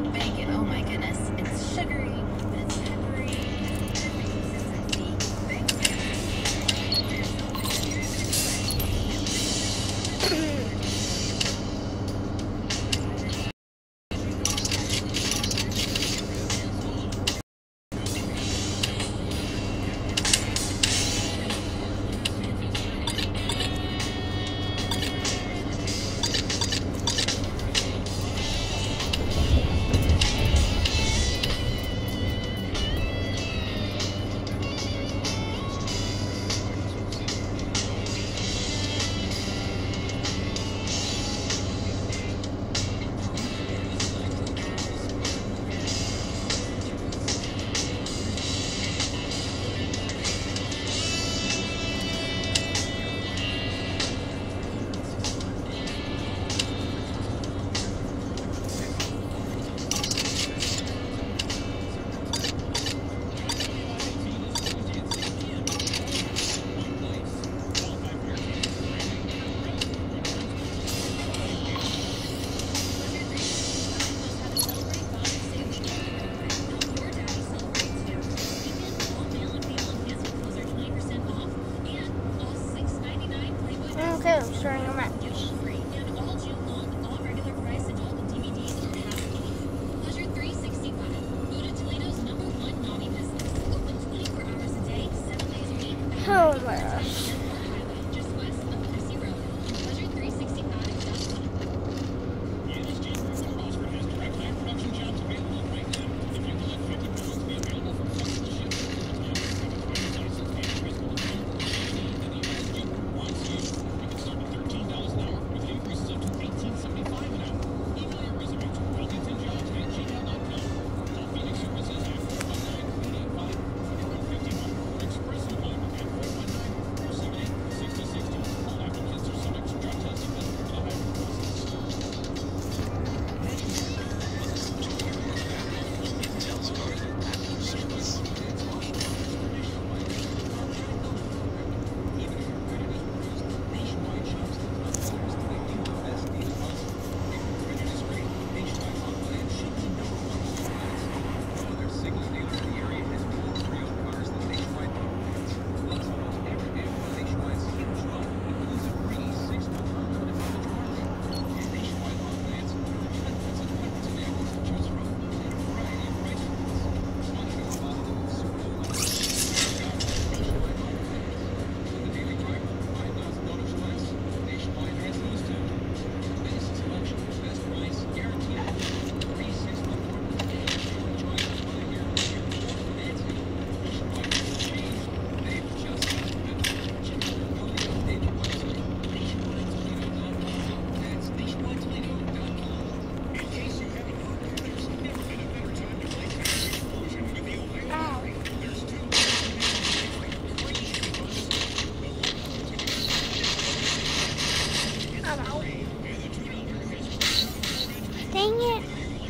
the bacon. Oh my goodness. It's sugary, but it's peppery. Okay, I'm starting a match. Oh my gosh. Dang it.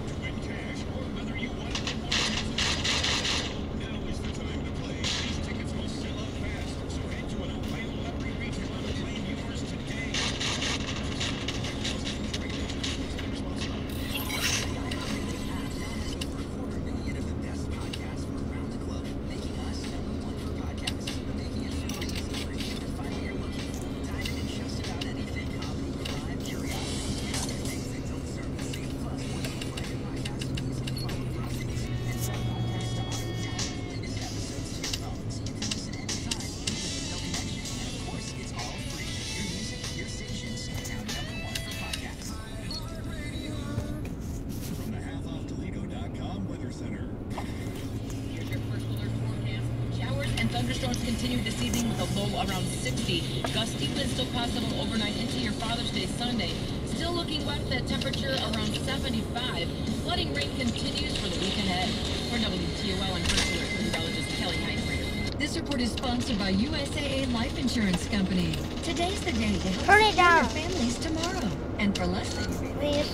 Thunderstorms continue this evening with a low around 60. Gusty winds still possible overnight into your Father's Day Sunday. Still looking wet, that temperature around 75. Flooding rain continues for the week ahead. For WTOL and First Alert meteorologist Kelly Heisler. This report is sponsored by USAA Life Insurance Company. Today's the day to help Turn it secure your down. families tomorrow. And for less than you Please.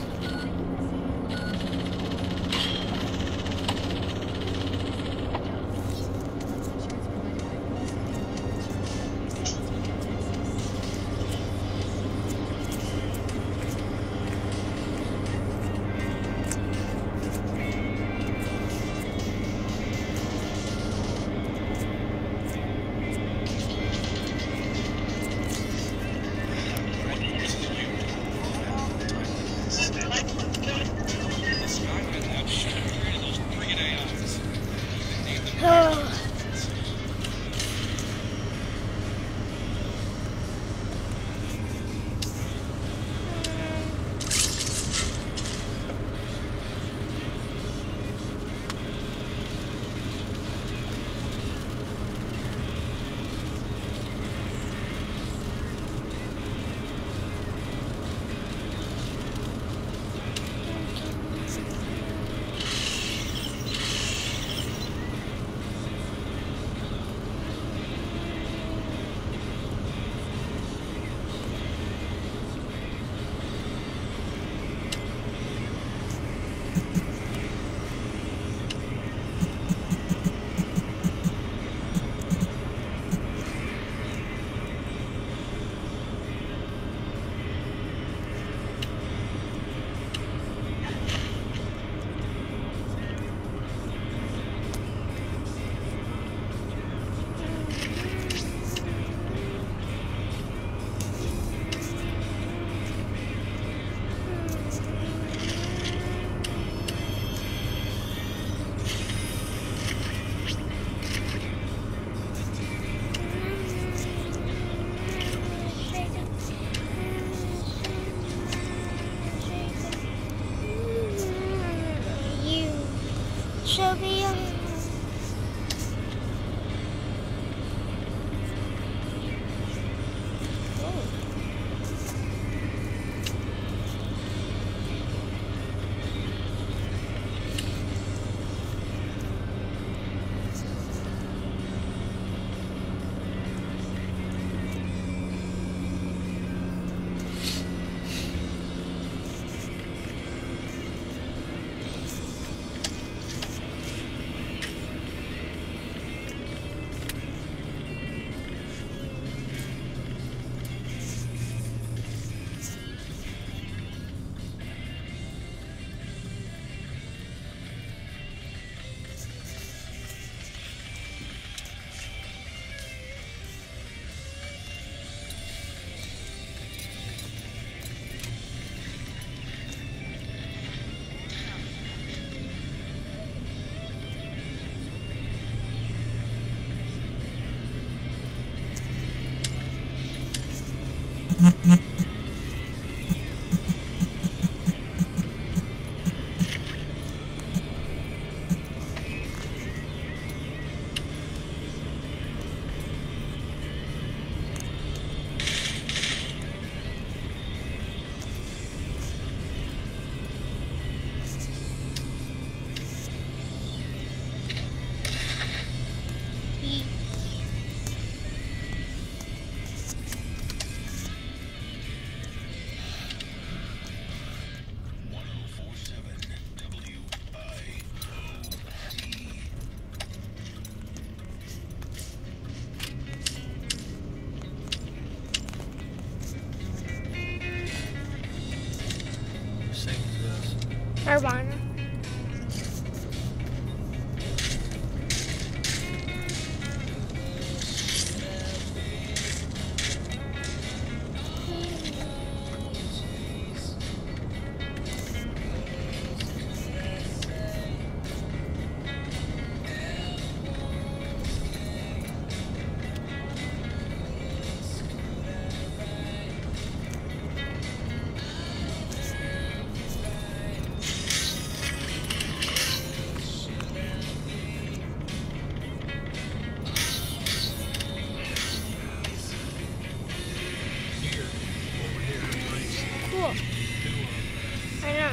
Nirvana. Cool. I know.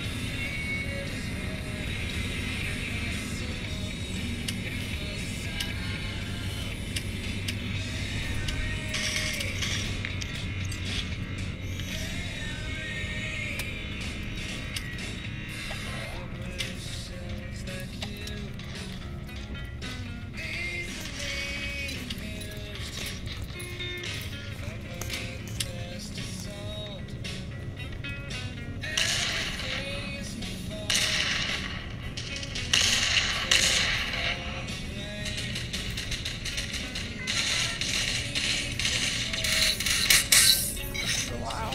Wow.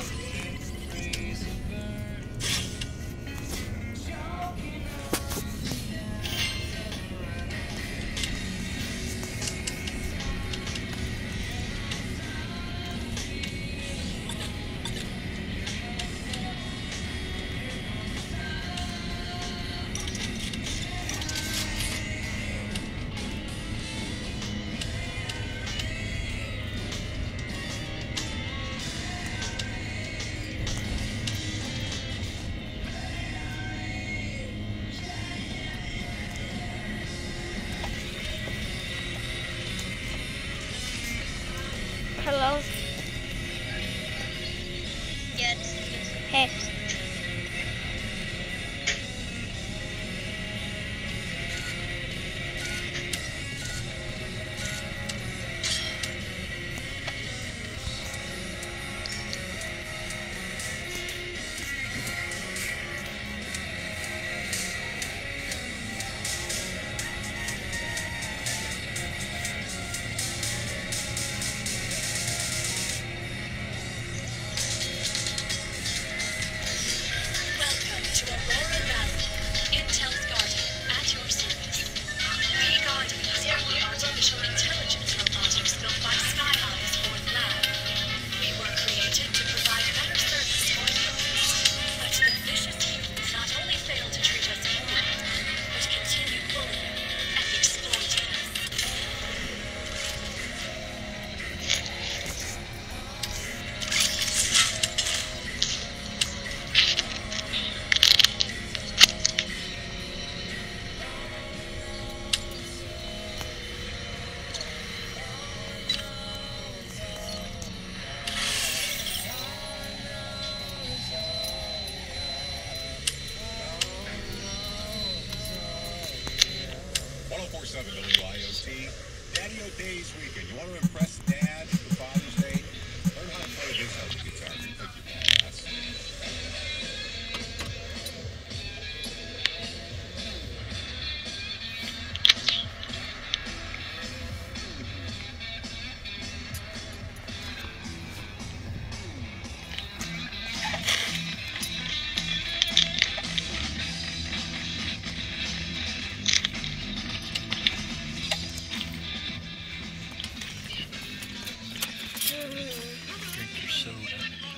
Hello. Yes. Hey.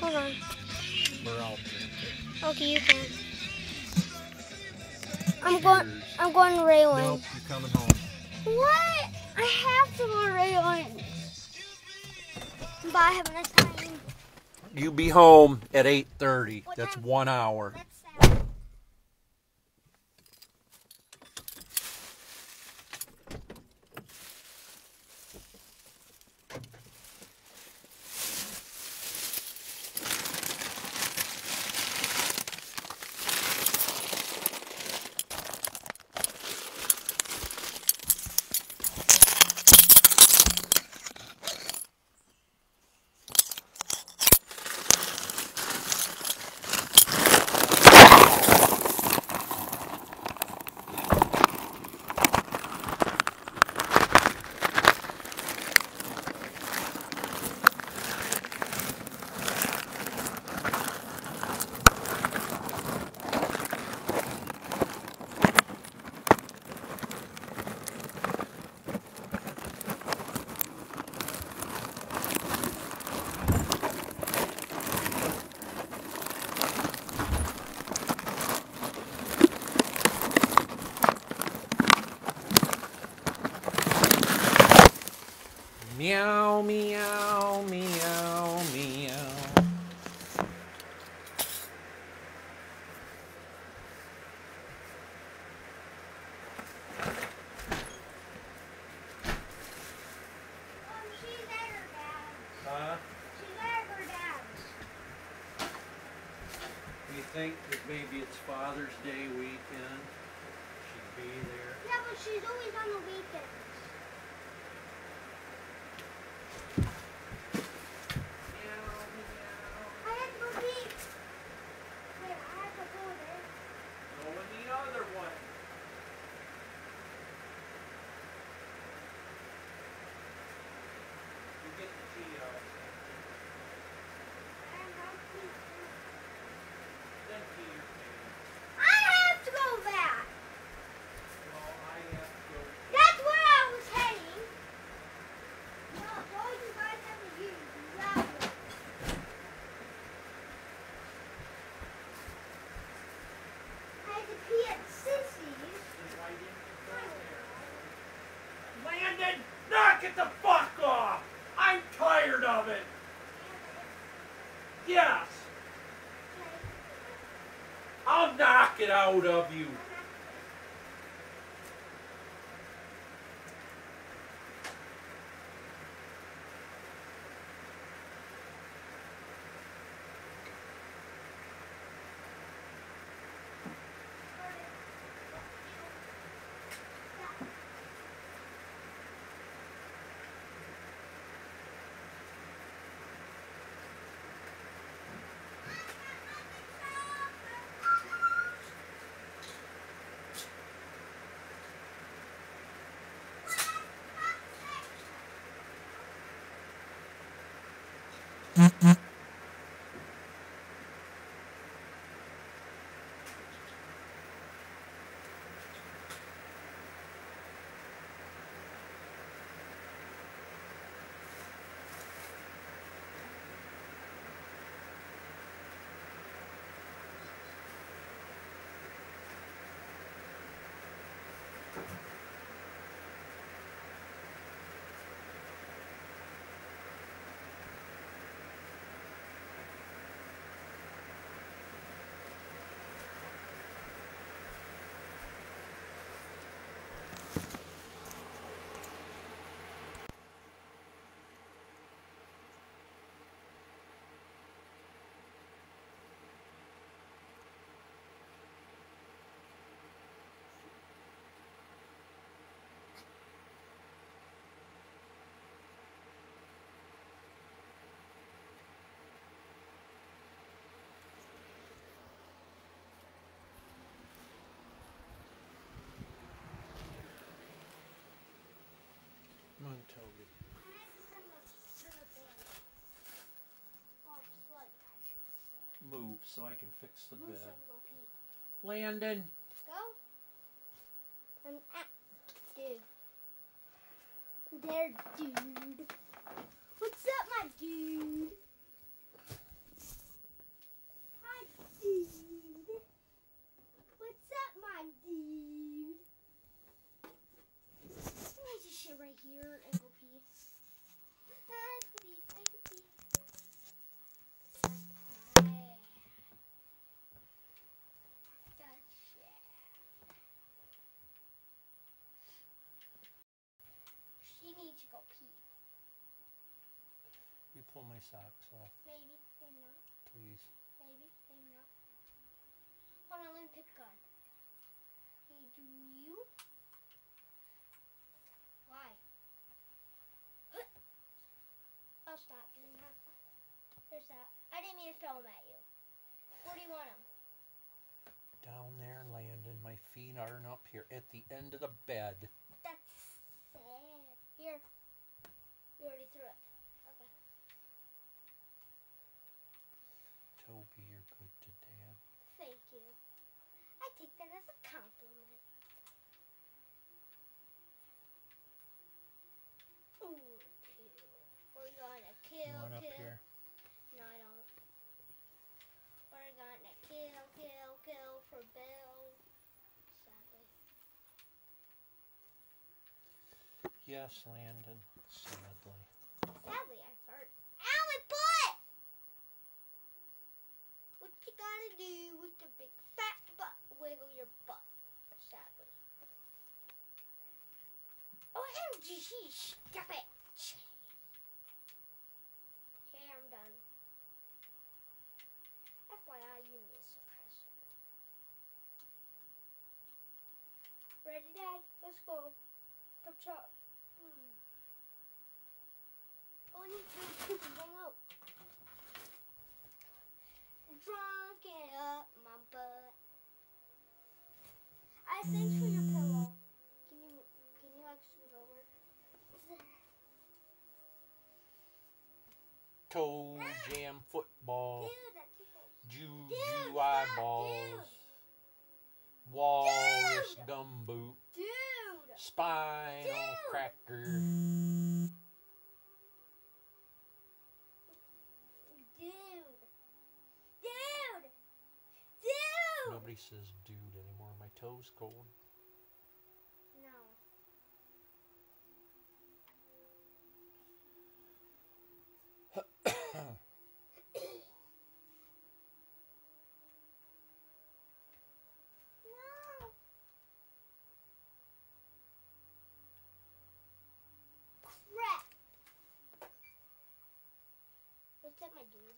Hold on. We're out there. Okay, you can. I'm going railing. Nope, you're coming home. What? I have to go railing. But I have enough time. You be home at 8:30. What That's time? 1 hour. That's sad. Meow, meow, meow, meow. She's at her dad's. Huh? She's at her dad's. You think that maybe it's Father's Day weekend? She'd be there. Yeah, but she's always on the weekends. I have to go pee. Wait, I have to go there. Go in the other one. You get the tea out. I have to pee. Then pee your pants. I have to go back. Well, I have to go. That's where I was heading. No, all you guys have to use is that one. I had to pee at Sissy's. Then why didn't you go there? Landon, knock it the fuck off! I'm tired of it! Yes! I'll knock it out of you! Come on, Toby. Move so I can fix the bed. Landon! Go. Dude. There, dude. What's up, my dude? You pull my socks off, Maybe, maybe not. please. Maybe, maybe not. Hold on, let me pick a card. Hey, do you? Why? I'll stop doing that. There's that. I didn't mean to throw them at you. Where do you want them? Down there, Landon. My feet aren't up here. At the end of the bed. That's sad. Here. You already threw it. Okay. Toby, you're good to Dad. Thank you. I take that as a compliment. Ooh, kill. We're gonna kill, You want up kill. here? No, I don't. We're gonna kill for Bill. Sadly. Yes, Landon. Sadly. Sadly, I fart. Ow, my butt! What you gotta do with the big fat butt? Wiggle your butt. Sadly. OMG, stop it! Okay, I'm done. FYI, you need a suppressor. Ready, Dad? Let's go. Come chop. Oh, I need to hang out. Drunk it up my butt. I thanks for your pillow. Can you like scoot over? Toe jam football. Dude, that tickles. Juju Dude, eyeballs. stop, Walrus Dude! gumboot. Dude! Spinal Dude! cracker. Dude! Dude! Dude! Nobody says dude anymore. My toe's cold. No. No. Crap. What's up, my dude?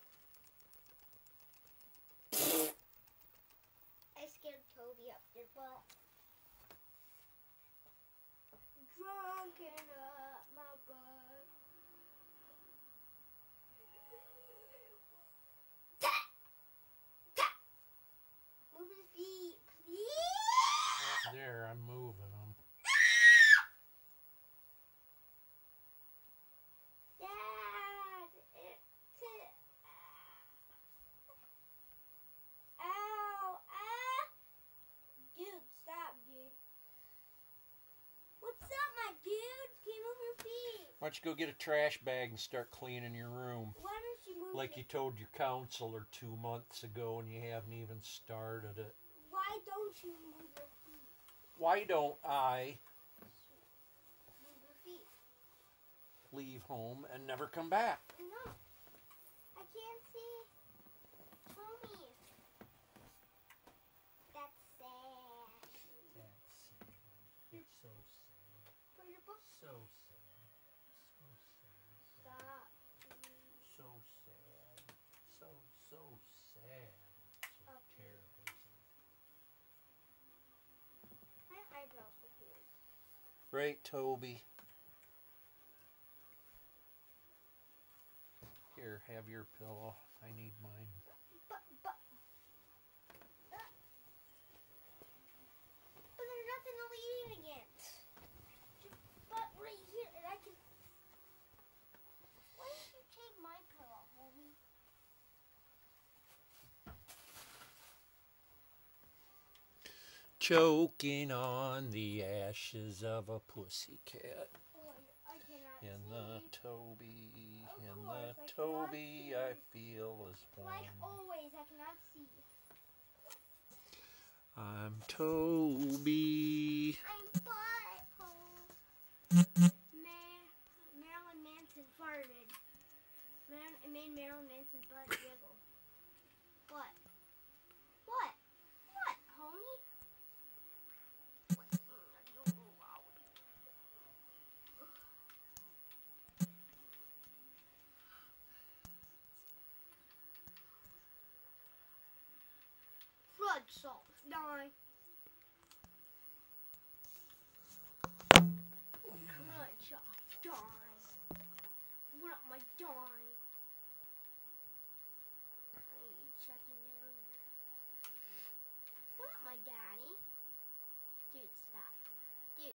I scared Toby up your butt. Drunken up my butt. Move his feet, please. There, I'm moving them. Dad, it's it. Ow, ah. Dude, stop, dude. What's up, my dude? Can you move your feet? Why don't you go get a trash bag and start cleaning your room? Why don't you move Like your you told your counselor 2 months ago and you haven't even started it. Why don't you move your feet? Why don't I Move your feet. leave home and never come back? No. I can't see Tommy. That's sad. That's sad. It's so sad. For your book. So sad. So sad. Stop. So sad. So sad. So Okay. terrible. My eyebrows look weird. Right, Toby. Here, have your pillow. I need mine. But there's nothing to lean against. Your butt right here, and I can. Why did you take my pillow, homie? Choking on the ashes of a pussycat. Oh, I cannot In see. the Toby, Of in course, the I cannot Toby, see. I feel as Like one. always, I cannot see. I'm Toby. I'm butthole. Marilyn Manson farted. It made Marilyn Manson's butt jiggle. What? What? What, homie? salt. Die. Good job. Die. What up, my dime?